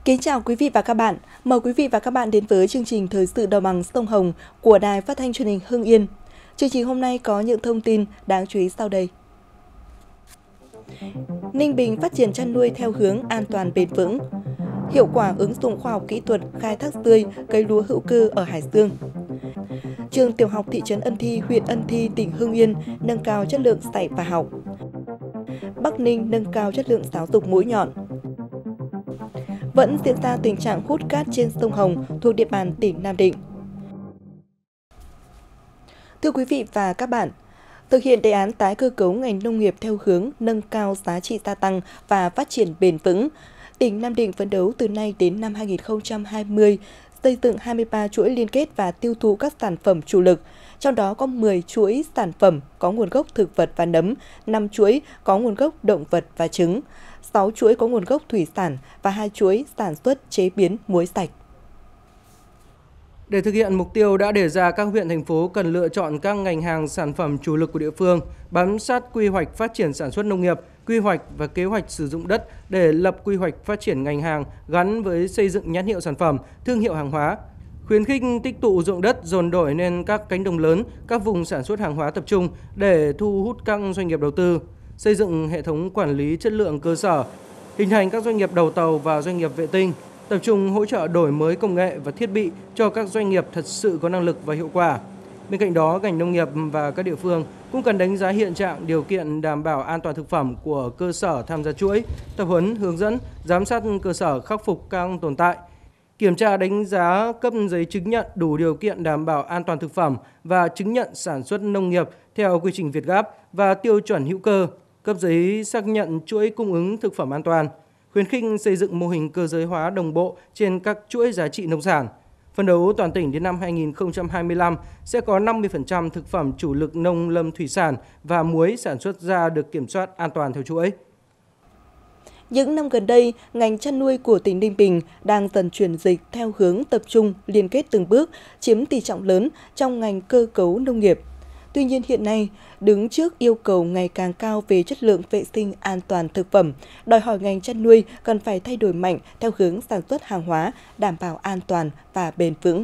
Kính chào quý vị và các bạn. Mời quý vị và các bạn đến với chương trình Thời sự đồng bằng sông Hồng của Đài Phát thanh Truyền hình Hưng Yên. Chương trình hôm nay có những thông tin đáng chú ý sau đây. Ninh Bình phát triển chăn nuôi theo hướng an toàn bền vững. Hiệu quả ứng dụng khoa học kỹ thuật khai thác tươi cây lúa hữu cơ ở Hải Dương. Trường tiểu học thị trấn Ân Thi, huyện Ân Thi, tỉnh Hưng Yên nâng cao chất lượng dạy và học. Bắc Ninh nâng cao chất lượng giáo dục mũi nhọn. Vẫn diễn ra tình trạng hút cát trên sông Hồng thuộc địa bàn tỉnh Nam Định. Thưa quý vị và các bạn, thực hiện đề án tái cơ cấu ngành nông nghiệp theo hướng nâng cao giá trị gia tăng và phát triển bền vững, tỉnh Nam Định phấn đấu từ nay đến năm 2020 xây dựng 23 chuỗi liên kết và tiêu thụ các sản phẩm chủ lực, trong đó có 10 chuỗi sản phẩm có nguồn gốc thực vật và nấm, 5 chuỗi có nguồn gốc động vật và trứng, 6 chuỗi có nguồn gốc thủy sản và 2 chuỗi sản xuất chế biến muối sạch. Để thực hiện mục tiêu đã đề ra, các huyện, thành phố cần lựa chọn các ngành hàng sản phẩm chủ lực của địa phương, bám sát quy hoạch phát triển sản xuất nông nghiệp, quy hoạch và kế hoạch sử dụng đất để lập quy hoạch phát triển ngành hàng gắn với xây dựng nhãn hiệu sản phẩm, thương hiệu hàng hóa. Khuyến khích tích tụ ruộng đất dồn đổi nên các cánh đồng lớn, các vùng sản xuất hàng hóa tập trung để thu hút các doanh nghiệp đầu tư, xây dựng hệ thống quản lý chất lượng cơ sở, hình thành các doanh nghiệp đầu tàu và doanh nghiệp vệ tinh, tập trung hỗ trợ đổi mới công nghệ và thiết bị cho các doanh nghiệp thật sự có năng lực và hiệu quả. Bên cạnh đó, ngành nông nghiệp và các địa phương cũng cần đánh giá hiện trạng, điều kiện đảm bảo an toàn thực phẩm của cơ sở tham gia chuỗi, tập huấn, hướng dẫn, giám sát cơ sở khắc phục các tồn tại, kiểm tra đánh giá cấp giấy chứng nhận đủ điều kiện đảm bảo an toàn thực phẩm và chứng nhận sản xuất nông nghiệp theo quy trình VietGAP và tiêu chuẩn hữu cơ, cấp giấy xác nhận chuỗi cung ứng thực phẩm an toàn, khuyến khích xây dựng mô hình cơ giới hóa đồng bộ trên các chuỗi giá trị nông sản. Phấn đấu toàn tỉnh đến năm 2025 sẽ có 50% thực phẩm chủ lực nông lâm thủy sản và muối sản xuất ra được kiểm soát an toàn theo chuỗi. Những năm gần đây, ngành chăn nuôi của tỉnh Ninh Bình đang dần chuyển dịch theo hướng tập trung, liên kết từng bước, chiếm tỷ trọng lớn trong ngành cơ cấu nông nghiệp. Tuy nhiên hiện nay, đứng trước yêu cầu ngày càng cao về chất lượng vệ sinh an toàn thực phẩm, đòi hỏi ngành chăn nuôi cần phải thay đổi mạnh theo hướng sản xuất hàng hóa, đảm bảo an toàn và bền vững.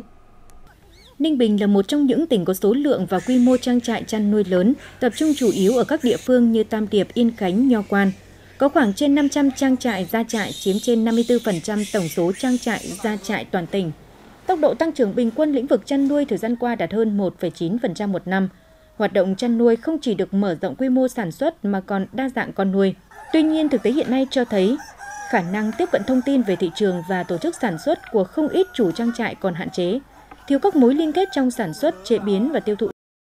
Ninh Bình là một trong những tỉnh có số lượng và quy mô trang trại chăn nuôi lớn, tập trung chủ yếu ở các địa phương như Tam Điệp, Yên Khánh, Nho Quan. Có khoảng trên 500 trang trại gia trại chiếm trên 54% tổng số trang trại gia trại toàn tỉnh. Tốc độ tăng trưởng bình quân lĩnh vực chăn nuôi thời gian qua đạt hơn 1,9% một năm. Hoạt động chăn nuôi không chỉ được mở rộng quy mô sản xuất mà còn đa dạng con nuôi. Tuy nhiên, thực tế hiện nay cho thấy khả năng tiếp cận thông tin về thị trường và tổ chức sản xuất của không ít chủ trang trại còn hạn chế, thiếu các mối liên kết trong sản xuất, chế biến và tiêu thụ.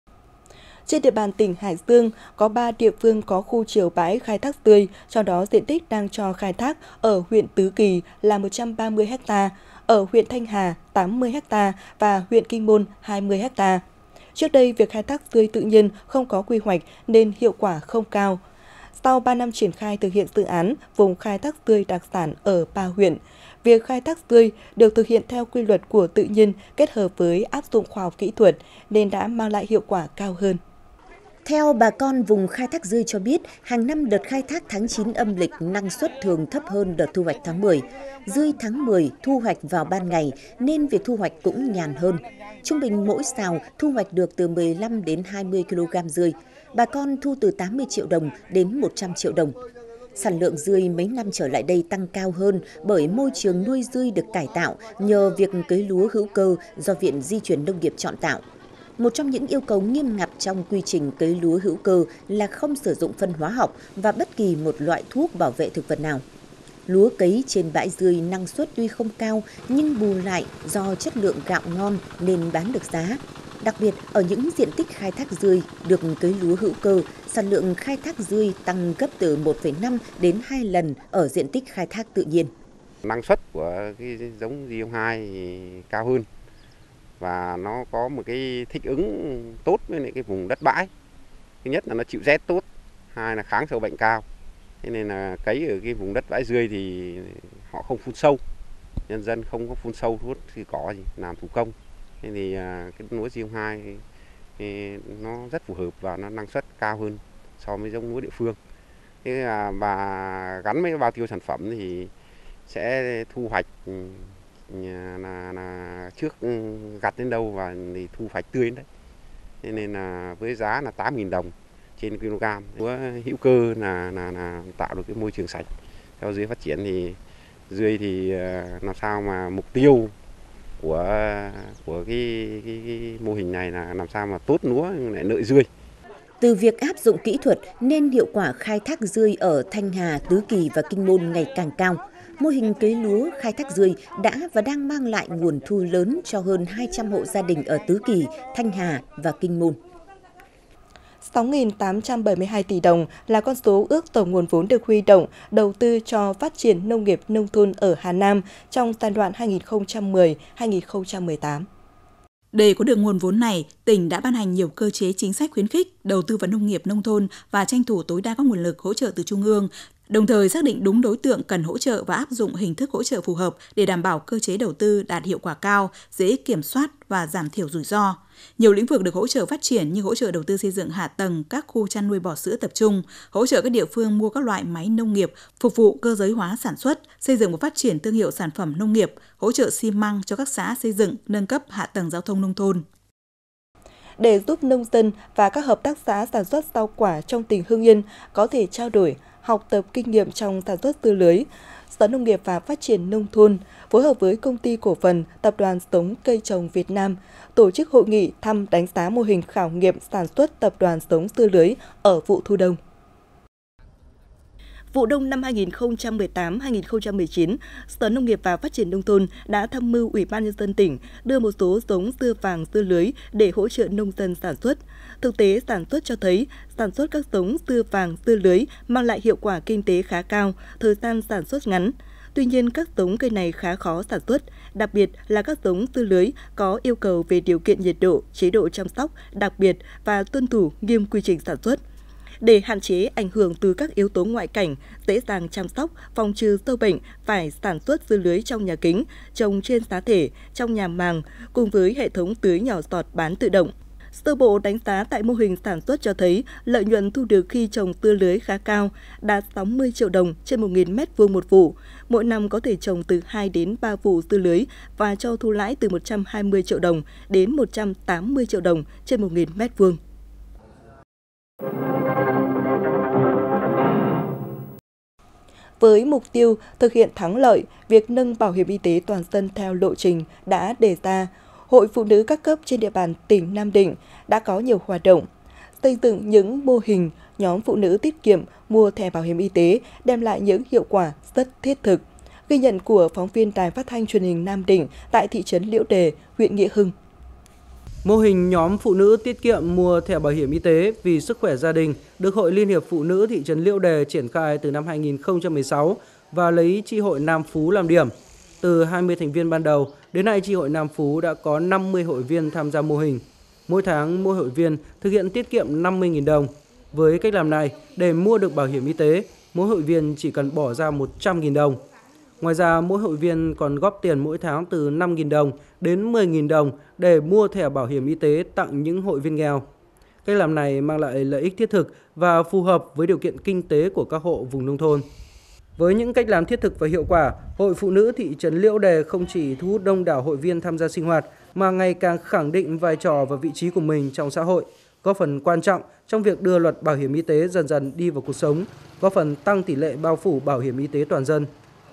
Trên địa bàn tỉnh Hải Dương, có 3 địa phương có khu chiều bãi khai thác tươi, trong đó diện tích đang cho khai thác ở huyện Tứ Kỳ là 130 ha, ở huyện Thanh Hà 80 ha và huyện Kinh Môn 20 ha. Trước đây, việc khai thác tươi tự nhiên không có quy hoạch nên hiệu quả không cao. Sau 3 năm triển khai thực hiện dự án vùng khai thác tươi đặc sản ở 3 huyện, việc khai thác tươi được thực hiện theo quy luật của tự nhiên kết hợp với áp dụng khoa học kỹ thuật nên đã mang lại hiệu quả cao hơn. Theo bà con vùng khai thác dươi cho biết, hàng năm đợt khai thác tháng 9 âm lịch năng suất thường thấp hơn đợt thu hoạch tháng 10. Dươi tháng 10 thu hoạch vào ban ngày nên việc thu hoạch cũng nhàn hơn. Trung bình mỗi sào thu hoạch được từ 15 đến 20 kg dươi. Bà con thu từ 80 triệu đồng đến 100 triệu đồng. Sản lượng dươi mấy năm trở lại đây tăng cao hơn bởi môi trường nuôi dươi được cải tạo nhờ việc cấy lúa hữu cơ do Viện Di chuyển Nông nghiệp chọn tạo. Một trong những yêu cầu nghiêm ngặt trong quy trình cấy lúa hữu cơ là không sử dụng phân hóa học và bất kỳ một loại thuốc bảo vệ thực vật nào. Lúa cấy trên bãi dươi năng suất tuy không cao nhưng bù lại do chất lượng gạo ngon nên bán được giá. Đặc biệt ở những diện tích khai thác dươi được cấy lúa hữu cơ, sản lượng khai thác dươi tăng gấp từ 1,5 đến 2 lần ở diện tích khai thác tự nhiên. Năng suất của cái giống G02 cao hơn và nó có một cái thích ứng tốt với cái vùng đất bãi. Thứ nhất là nó chịu rét tốt, hai là kháng sâu bệnh cao. Thế nên là cấy ở cái vùng đất bãi dươi thì họ không phun sâu, nhân dân không có phun sâu thuốc thì cỏ gì làm thủ công. Thế thì cái lúa G02 thì nó rất phù hợp và nó năng suất cao hơn so với giống lúa địa phương. Thế là và gắn với bao tiêu sản phẩm thì sẽ thu hoạch là trước gặt đến đâu và thì thu hoạch tươi đến đấy. Thế nên là với giá là 8.000 đồng trên kg. Lúa hữu cơ là tạo được cái môi trường sạch. Theo dươi phát triển thì dươi thì làm sao mà mục tiêu của cái mô hình này là làm sao mà tốt lúa lại lợi dươi. Từ việc áp dụng kỹ thuật nên hiệu quả khai thác dươi ở Thanh Hà, Tứ Kỳ và Kinh Môn ngày càng cao. Mô hình cấy lúa khai thác dươi đã và đang mang lại nguồn thu lớn cho hơn 200 hộ gia đình ở Tứ Kỳ, Thanh Hà và Kinh Môn. 6.872 tỷ đồng là con số ước tổng nguồn vốn được huy động đầu tư cho phát triển nông nghiệp nông thôn ở Hà Nam trong giai đoạn 2010-2018. Để có được nguồn vốn này, tỉnh đã ban hành nhiều cơ chế chính sách khuyến khích đầu tư vào nông nghiệp nông thôn và tranh thủ tối đa các nguồn lực hỗ trợ từ Trung ương, đồng thời xác định đúng đối tượng cần hỗ trợ và áp dụng hình thức hỗ trợ phù hợp để đảm bảo cơ chế đầu tư đạt hiệu quả cao, dễ kiểm soát và giảm thiểu rủi ro. Nhiều lĩnh vực được hỗ trợ phát triển như hỗ trợ đầu tư xây dựng hạ tầng các khu chăn nuôi bò sữa tập trung, hỗ trợ các địa phương mua các loại máy nông nghiệp, phục vụ cơ giới hóa sản xuất, xây dựng và phát triển thương hiệu sản phẩm nông nghiệp, hỗ trợ xi măng cho các xã xây dựng, nâng cấp hạ tầng giao thông nông thôn. Để giúp nông dân và các hợp tác xã sản xuất rau quả trong tỉnh Hưng Yên có thể trao đổi, học tập kinh nghiệm trong sản xuất dưa lưới, Sở Nông nghiệp và Phát triển Nông thôn phối hợp với Công ty Cổ phần Tập đoàn Giống Cây trồng Việt Nam tổ chức hội nghị thăm đánh giá mô hình khảo nghiệm sản xuất tập đoàn giống dưa lưới ở vụ thu đông. Vụ đông năm 2018-2019, Sở Nông nghiệp và Phát triển Nông thôn đã tham mưu Ủy ban Nhân dân tỉnh đưa một số giống dưa vàng dưa lưới để hỗ trợ nông dân sản xuất. Thực tế sản xuất cho thấy, sản xuất các giống dưa vàng dưa lưới mang lại hiệu quả kinh tế khá cao, thời gian sản xuất ngắn. Tuy nhiên, các giống cây này khá khó sản xuất, đặc biệt là các giống dưa lưới có yêu cầu về điều kiện nhiệt độ, chế độ chăm sóc đặc biệt và tuân thủ nghiêm quy trình sản xuất. Để hạn chế ảnh hưởng từ các yếu tố ngoại cảnh, dễ dàng chăm sóc, phòng trừ sâu bệnh, phải sản xuất dưa lưới trong nhà kính, trồng trên giá thể, trong nhà màng, cùng với hệ thống tưới nhỏ giọt bán tự động. Sơ bộ đánh giá tại mô hình sản xuất cho thấy lợi nhuận thu được khi trồng dưa lưới khá cao, đạt 60 triệu đồng trên 1.000 m² một vụ. Mỗi năm có thể trồng từ 2 đến 3 vụ dưa lưới và cho thu lãi từ 120 triệu đồng đến 180 triệu đồng trên 1.000 m². Với mục tiêu thực hiện thắng lợi việc nâng bảo hiểm y tế toàn dân theo lộ trình đã đề ra, Hội Phụ nữ các cấp trên địa bàn tỉnh Nam Định đã có nhiều hoạt động, xây dựng những mô hình nhóm phụ nữ tiết kiệm mua thẻ bảo hiểm y tế đem lại những hiệu quả rất thiết thực. Ghi nhận của phóng viên Đài Phát thanh Truyền hình Nam Định tại thị trấn Liễu Đề, huyện Nghĩa Hưng. Mô hình nhóm phụ nữ tiết kiệm mua thẻ bảo hiểm y tế vì sức khỏe gia đình được Hội Liên hiệp Phụ nữ thị trấn Liễu Đề triển khai từ năm 2016 và lấy chi hội Nam Phú làm điểm. Từ 20 thành viên ban đầu, đến nay chi hội Nam Phú đã có 50 hội viên tham gia mô hình. Mỗi tháng, mỗi hội viên thực hiện tiết kiệm 50.000 đồng. Với cách làm này, để mua được bảo hiểm y tế, mỗi hội viên chỉ cần bỏ ra 100.000 đồng. Ngoài ra, mỗi hội viên còn góp tiền mỗi tháng từ 5.000 đồng đến 10.000 đồng để mua thẻ bảo hiểm y tế tặng những hội viên nghèo. Cách làm này mang lại lợi ích thiết thực và phù hợp với điều kiện kinh tế của các hộ vùng nông thôn. Với những cách làm thiết thực và hiệu quả, Hội Phụ nữ thị trấn Liễu Đề không chỉ thu hút đông đảo hội viên tham gia sinh hoạt mà ngày càng khẳng định vai trò và vị trí của mình trong xã hội, góp phần quan trọng trong việc đưa luật bảo hiểm y tế dần dần đi vào cuộc sống, góp phần tăng tỷ lệ bao phủ bảo hiểm y tế toàn dân.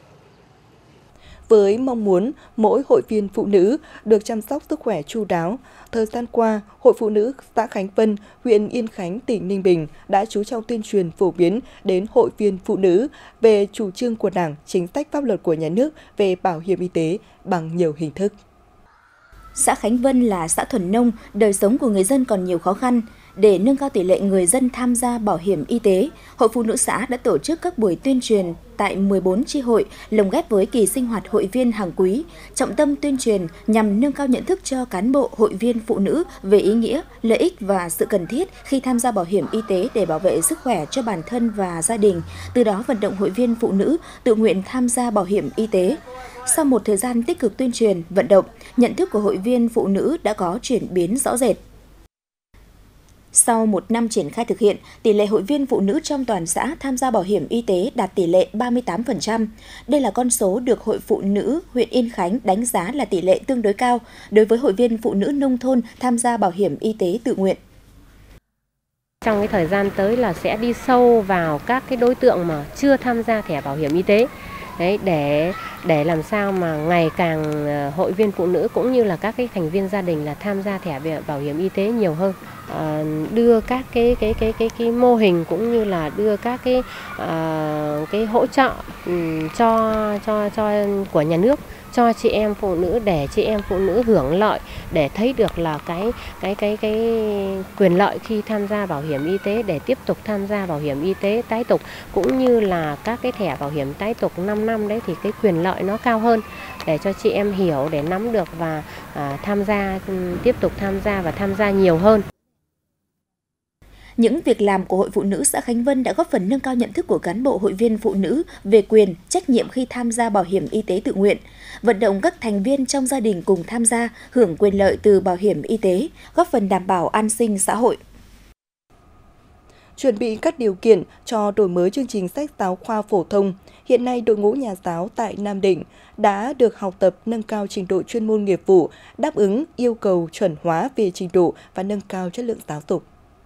Với mong muốn mỗi hội viên phụ nữ được chăm sóc sức khỏe chu đáo, thời gian qua, Hội Phụ nữ xã Khánh Vân, huyện Yên Khánh, tỉnh Ninh Bình đã chú trọng tuyên truyền phổ biến đến hội viên phụ nữ về chủ trương của Đảng, chính sách pháp luật của nhà nước về bảo hiểm y tế bằng nhiều hình thức. Xã Khánh Vân là xã thuần nông, đời sống của người dân còn nhiều khó khăn. Để nâng cao tỷ lệ người dân tham gia bảo hiểm y tế, Hội Phụ nữ xã đã tổ chức các buổi tuyên truyền tại 14 chi hội, lồng ghép với kỳ sinh hoạt hội viên hàng quý, trọng tâm tuyên truyền nhằm nâng cao nhận thức cho cán bộ hội viên phụ nữ về ý nghĩa, lợi ích và sự cần thiết khi tham gia bảo hiểm y tế để bảo vệ sức khỏe cho bản thân và gia đình, từ đó vận động hội viên phụ nữ tự nguyện tham gia bảo hiểm y tế. Sau một thời gian tích cực tuyên truyền, vận động, nhận thức của hội viên phụ nữ đã có chuyển biến rõ rệt. Sau một năm triển khai thực hiện, tỷ lệ hội viên phụ nữ trong toàn xã tham gia bảo hiểm y tế đạt tỷ lệ 38%. Đây là con số được Hội Phụ nữ huyện Yên Khánh đánh giá là tỷ lệ tương đối cao đối với hội viên phụ nữ nông thôn tham gia bảo hiểm y tế tự nguyện. Trong cái thời gian tới là sẽ đi sâu vào các cái đối tượng mà chưa tham gia thẻ bảo hiểm y tế. Đấy, để làm sao mà ngày càng hội viên phụ nữ cũng như là các cái thành viên gia đình là tham gia thẻ bảo hiểm y tế nhiều hơn, đưa các cái mô hình cũng như là đưa các cái hỗ trợ cho của nhà nước cho chị em phụ nữ để chị em phụ nữ hưởng lợi, để thấy được là cái quyền lợi khi tham gia bảo hiểm y tế để tiếp tục tham gia bảo hiểm y tế tái tục, cũng như là các cái thẻ bảo hiểm tái tục 5 năm đấy thì cái quyền lợi nó cao hơn, để cho chị em hiểu, để nắm được và tiếp tục tham gia và tham gia nhiều hơn. Những việc làm của Hội Phụ nữ xã Khánh Vân đã góp phần nâng cao nhận thức của cán bộ hội viên phụ nữ về quyền, trách nhiệm khi tham gia bảo hiểm y tế tự nguyện, vận động các thành viên trong gia đình cùng tham gia hưởng quyền lợi từ bảo hiểm y tế, góp phần đảm bảo an sinh xã hội. Chuẩn bị các điều kiện cho đổi mới chương trình sách giáo khoa phổ thông, hiện nay đội ngũ nhà giáo tại Nam Định đã được học tập nâng cao trình độ chuyên môn nghiệp vụ, đáp ứng yêu cầu chuẩn hóa về trình độ và nâng cao chất lượng giáo dục.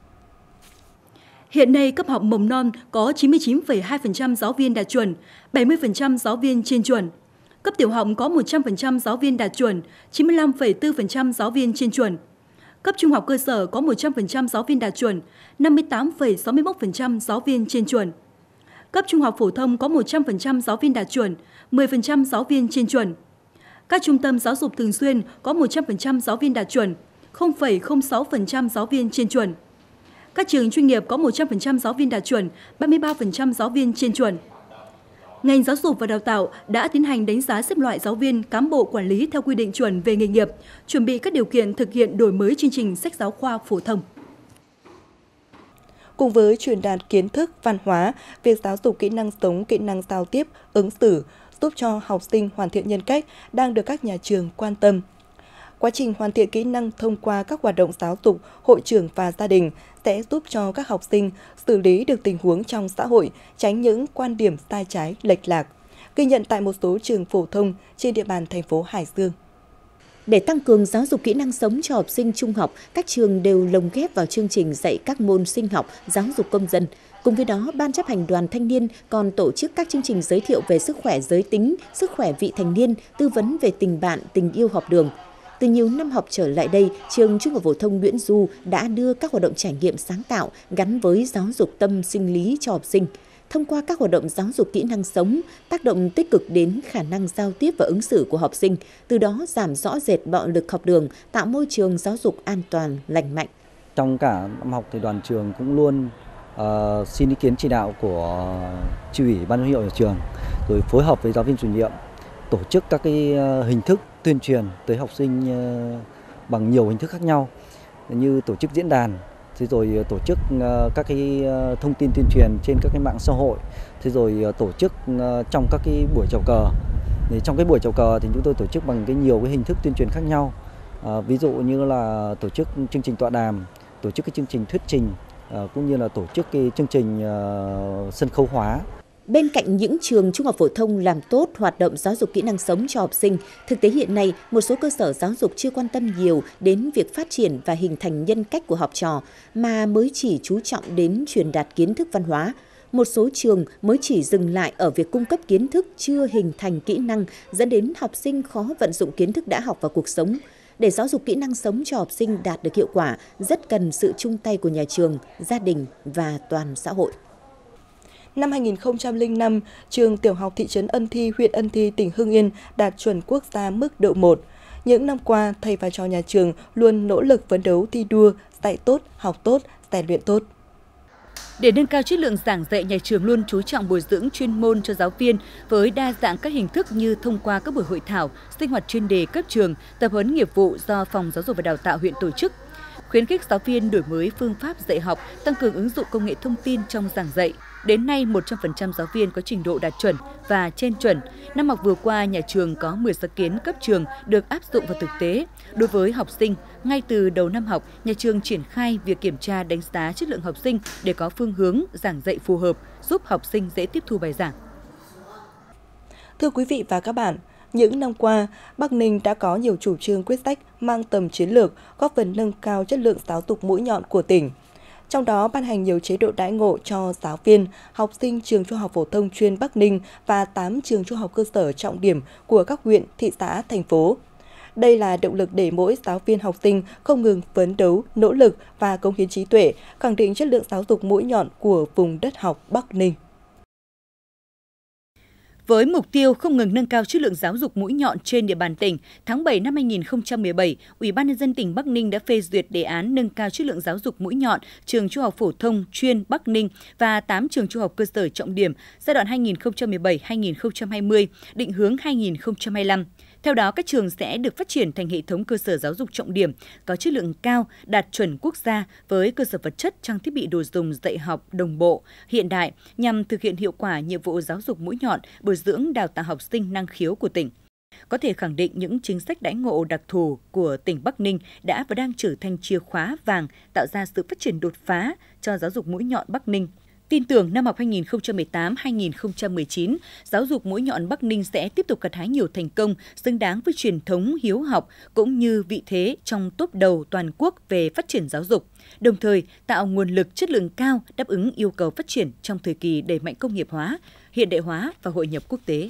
Hiện nay, cấp học mầm non có 99,2% giáo viên đạt chuẩn, 70% giáo viên trên chuẩn. Cấp tiểu học có 100% giáo viên đạt chuẩn, 95,4% giáo viên trên chuẩn. Cấp trung học cơ sở có 100% giáo viên đạt chuẩn, 58,61% giáo viên trên chuẩn. Cấp trung học phổ thông có 100% giáo viên đạt chuẩn, 10% giáo viên trên chuẩn. Các trung tâm giáo dục thường xuyên có 100% giáo viên đạt chuẩn, 0,06% giáo viên trên chuẩn. Các trường chuyên nghiệp có 100% giáo viên đạt chuẩn, 33% giáo viên trên chuẩn. Ngành giáo dục và đào tạo đã tiến hành đánh giá xếp loại giáo viên, cán bộ quản lý theo quy định chuẩn về nghề nghiệp, chuẩn bị các điều kiện thực hiện đổi mới chương trình sách giáo khoa phổ thông. Cùng với truyền đạt kiến thức, văn hóa, việc giáo dục kỹ năng sống, kỹ năng giao tiếp, ứng xử, giúp cho học sinh hoàn thiện nhân cách đang được các nhà trường quan tâm. Quá trình hoàn thiện kỹ năng thông qua các hoạt động giáo dục, hội trưởng và gia đình sẽ giúp cho các học sinh xử lý được tình huống trong xã hội, tránh những quan điểm sai trái, lệch lạc, ghi nhận tại một số trường phổ thông trên địa bàn thành phố Hải Dương. Để tăng cường giáo dục kỹ năng sống cho học sinh trung học, các trường đều lồng ghép vào chương trình dạy các môn sinh học, giáo dục công dân. Cùng với đó, Ban chấp hành Đoàn Thanh niên còn tổ chức các chương trình giới thiệu về sức khỏe giới tính, sức khỏe vị thành niên, tư vấn về tình bạn, tình yêu học đường. Từ nhiều năm học trở lại đây, trường Trung học phổ thông Nguyễn Du đã đưa các hoạt động trải nghiệm sáng tạo gắn với giáo dục tâm sinh lý cho học sinh. Thông qua các hoạt động giáo dục kỹ năng sống, tác động tích cực đến khả năng giao tiếp và ứng xử của học sinh, từ đó giảm rõ rệt bạo lực học đường, tạo môi trường giáo dục an toàn, lành mạnh. Trong cả năm học thì đoàn trường cũng luôn xin ý kiến chỉ đạo của chi ủy ban giám hiệu nhà trường, rồi phối hợp với giáo viên chủ nhiệm tổ chức các cái hình thức tuyên truyền tới học sinh bằng nhiều hình thức khác nhau, như tổ chức diễn đàn, thế rồi tổ chức các cái thông tin tuyên truyền trên các cái mạng xã hội, thế rồi tổ chức trong các cái buổi chào cờ. Thì trong cái buổi chào cờ thì chúng tôi tổ chức bằng nhiều cái hình thức tuyên truyền khác nhau, ví dụ như là tổ chức chương trình tọa đàm, tổ chức cái chương trình thuyết trình, cũng như là tổ chức cái chương trình sân khấu hóa. Bên cạnh những trường trung học phổ thông làm tốt hoạt động giáo dục kỹ năng sống cho học sinh, thực tế hiện nay một số cơ sở giáo dục chưa quan tâm nhiều đến việc phát triển và hình thành nhân cách của học trò, mà mới chỉ chú trọng đến truyền đạt kiến thức văn hóa. Một số trường mới chỉ dừng lại ở việc cung cấp kiến thức chưa hình thành kỹ năng, dẫn đến học sinh khó vận dụng kiến thức đã học vào cuộc sống. Để giáo dục kỹ năng sống cho học sinh đạt được hiệu quả, rất cần sự chung tay của nhà trường, gia đình và toàn xã hội. Năm 2005, trường tiểu học thị trấn Ân Thi, huyện Ân Thi, tỉnh Hưng Yên đạt chuẩn quốc gia mức độ 1. Những năm qua, thầy và trò nhà trường luôn nỗ lực phấn đấu thi đua, dạy tốt, học tốt, rèn luyện tốt. Để nâng cao chất lượng giảng dạy, nhà trường luôn chú trọng bồi dưỡng chuyên môn cho giáo viên với đa dạng các hình thức như thông qua các buổi hội thảo, sinh hoạt chuyên đề cấp trường, tập huấn nghiệp vụ do Phòng Giáo dục và Đào tạo huyện tổ chức, khuyến khích giáo viên đổi mới phương pháp dạy học, tăng cường ứng dụng công nghệ thông tin trong giảng dạy. Đến nay, 100% giáo viên có trình độ đạt chuẩn và trên chuẩn. Năm học vừa qua, nhà trường có 10 sáng kiến cấp trường được áp dụng vào thực tế. Đối với học sinh, ngay từ đầu năm học, nhà trường triển khai việc kiểm tra đánh giá chất lượng học sinh để có phương hướng giảng dạy phù hợp, giúp học sinh dễ tiếp thu bài giảng. Thưa quý vị và các bạn, những năm qua, Bắc Ninh đã có nhiều chủ trương quyết sách mang tầm chiến lược, góp phần nâng cao chất lượng giáo dục mũi nhọn của tỉnh. Trong đó ban hành nhiều chế độ đãi ngộ cho giáo viên, học sinh trường Trung học phổ thông chuyên Bắc Ninh và 8 trường trung học cơ sở trọng điểm của các huyện, thị xã, thành phố. Đây là động lực để mỗi giáo viên học sinh không ngừng phấn đấu, nỗ lực và cống hiến trí tuệ, khẳng định chất lượng giáo dục mũi nhọn của vùng đất học Bắc Ninh. Với mục tiêu không ngừng nâng cao chất lượng giáo dục mũi nhọn trên địa bàn tỉnh, tháng 7 năm 2017, Ủy ban nhân dân tỉnh Bắc Ninh đã phê duyệt đề án nâng cao chất lượng giáo dục mũi nhọn trường Trung học phổ thông chuyên Bắc Ninh và 8 trường trung học cơ sở trọng điểm giai đoạn 2017-2020, định hướng 2025. Theo đó, các trường sẽ được phát triển thành hệ thống cơ sở giáo dục trọng điểm, có chất lượng cao, đạt chuẩn quốc gia với cơ sở vật chất, trang thiết bị đồ dùng dạy học đồng bộ, hiện đại nhằm thực hiện hiệu quả nhiệm vụ giáo dục mũi nhọn, bồi dưỡng đào tạo học sinh năng khiếu của tỉnh. Có thể khẳng định những chính sách đãi ngộ đặc thù của tỉnh Bắc Ninh đã và đang trở thành chìa khóa vàng tạo ra sự phát triển đột phá cho giáo dục mũi nhọn Bắc Ninh. Tin tưởng năm học 2018-2019, giáo dục mũi nhọn Bắc Ninh sẽ tiếp tục gặt hái nhiều thành công xứng đáng với truyền thống hiếu học cũng như vị thế trong top đầu toàn quốc về phát triển giáo dục, đồng thời tạo nguồn lực chất lượng cao đáp ứng yêu cầu phát triển trong thời kỳ đẩy mạnh công nghiệp hóa, hiện đại hóa và hội nhập quốc tế.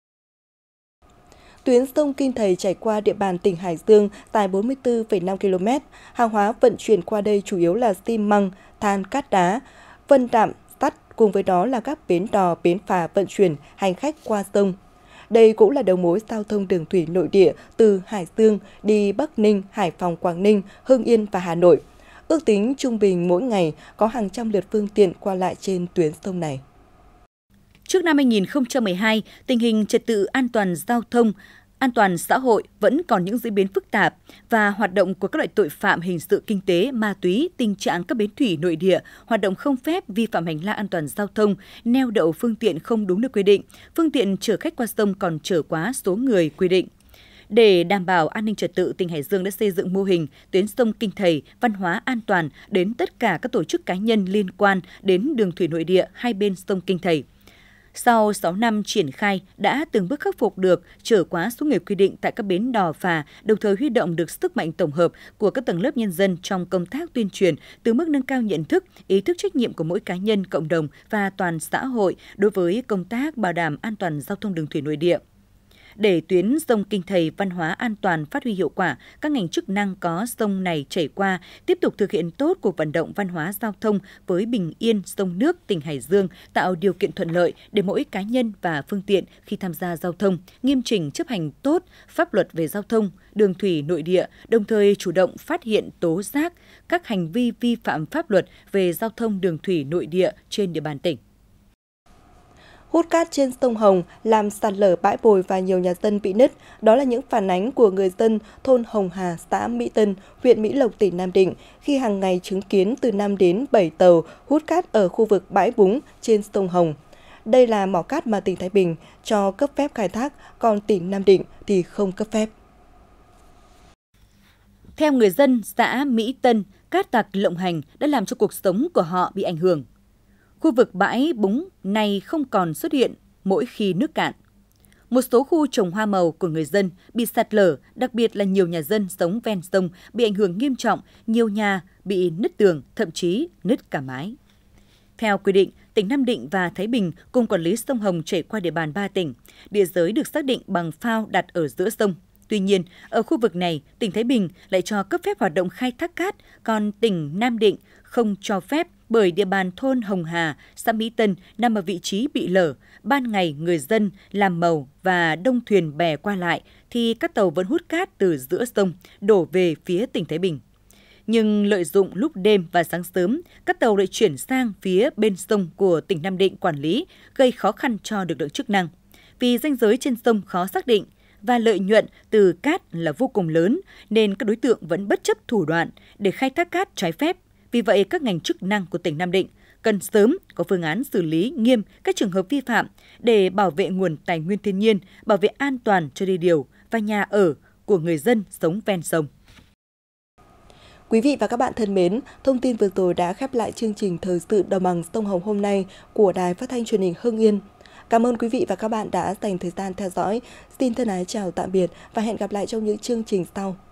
Tuyến sông Kinh Thầy chảy qua địa bàn tỉnh Hải Dương dài 44,5 km. Hàng hóa vận chuyển qua đây chủ yếu là xi măng, than, cát đá, vân đạm, sắt, cùng với đó là các bến đò, bến phà vận chuyển hành khách qua sông. Đây cũng là đầu mối giao thông đường thủy nội địa từ Hải Dương đi Bắc Ninh, Hải Phòng, Quảng Ninh, Hưng Yên và Hà Nội. Ước tính trung bình mỗi ngày có hàng trăm lượt phương tiện qua lại trên tuyến sông này. Trước năm 2012, tình hình trật tự an toàn giao thông, an toàn xã hội vẫn còn những diễn biến phức tạp và hoạt động của các loại tội phạm hình sự kinh tế, ma túy, tình trạng các bến thủy nội địa, hoạt động không phép, vi phạm hành lang an toàn giao thông, neo đậu phương tiện không đúng nơi quy định, phương tiện chở khách qua sông còn chở quá số người quy định. Để đảm bảo an ninh trật tự, tỉnh Hải Dương đã xây dựng mô hình tuyến sông Kinh Thầy văn hóa an toàn đến tất cả các tổ chức cá nhân liên quan đến đường thủy nội địa hai bên sông Kinh Thầy. Sau 6 năm triển khai, đã từng bước khắc phục được trở quá số người quy định tại các bến đò phà, đồng thời huy động được sức mạnh tổng hợp của các tầng lớp nhân dân trong công tác tuyên truyền, từ mức nâng cao nhận thức, ý thức trách nhiệm của mỗi cá nhân, cộng đồng và toàn xã hội đối với công tác bảo đảm an toàn giao thông đường thủy nội địa. Để tuyến sông Kinh Thầy văn hóa an toàn phát huy hiệu quả, các ngành chức năng có sông này chảy qua tiếp tục thực hiện tốt cuộc vận động văn hóa giao thông với bình yên sông nước tỉnh Hải Dương, tạo điều kiện thuận lợi để mỗi cá nhân và phương tiện khi tham gia giao thông nghiêm chỉnh chấp hành tốt pháp luật về giao thông đường thủy nội địa, đồng thời chủ động phát hiện tố giác các hành vi vi phạm pháp luật về giao thông đường thủy nội địa trên địa bàn tỉnh. Hút cát trên sông Hồng làm sạt lở bãi bồi và nhiều nhà dân bị nứt. Đó là những phản ánh của người dân thôn Hồng Hà, xã Mỹ Tân, huyện Mỹ Lộc, tỉnh Nam Định, khi hàng ngày chứng kiến từ 5 đến 7 tàu hút cát ở khu vực bãi búng trên sông Hồng. Đây là mỏ cát mà tỉnh Thái Bình cho cấp phép khai thác, còn tỉnh Nam Định thì không cấp phép. Theo người dân xã Mỹ Tân, cát tặc lộng hành đã làm cho cuộc sống của họ bị ảnh hưởng. Khu vực bãi búng này không còn xuất hiện mỗi khi nước cạn. Một số khu trồng hoa màu của người dân bị sạt lở, đặc biệt là nhiều nhà dân sống ven sông bị ảnh hưởng nghiêm trọng, nhiều nhà bị nứt tường, thậm chí nứt cả mái. Theo quy định, tỉnh Nam Định và Thái Bình cùng quản lý sông Hồng chảy qua địa bàn 3 tỉnh. Địa giới được xác định bằng phao đặt ở giữa sông. Tuy nhiên, ở khu vực này, tỉnh Thái Bình lại cho cấp phép hoạt động khai thác cát, còn tỉnh Nam Định không cho phép bởi địa bàn thôn Hồng Hà, xã Mỹ Tân nằm ở vị trí bị lở. Ban ngày người dân làm màu và đông thuyền bè qua lại thì các tàu vẫn hút cát từ giữa sông đổ về phía tỉnh Thái Bình. Nhưng lợi dụng lúc đêm và sáng sớm, các tàu lại chuyển sang phía bên sông của tỉnh Nam Định quản lý, gây khó khăn cho lực lượng chức năng. Vì ranh giới trên sông khó xác định và lợi nhuận từ cát là vô cùng lớn nên các đối tượng vẫn bất chấp thủ đoạn để khai thác cát trái phép. Vì vậy, các ngành chức năng của tỉnh Nam Định cần sớm có phương án xử lý nghiêm các trường hợp vi phạm để bảo vệ nguồn tài nguyên thiên nhiên, bảo vệ an toàn cho đê điều và nhà ở của người dân sống ven sông. Quý vị và các bạn thân mến, thông tin vừa rồi đã khép lại chương trình Thời sự Đồng bằng Sông Hồng hôm nay của Đài Phát thanh Truyền hình Hưng Yên. Cảm ơn quý vị và các bạn đã dành thời gian theo dõi. Xin thân ái chào tạm biệt và hẹn gặp lại trong những chương trình sau.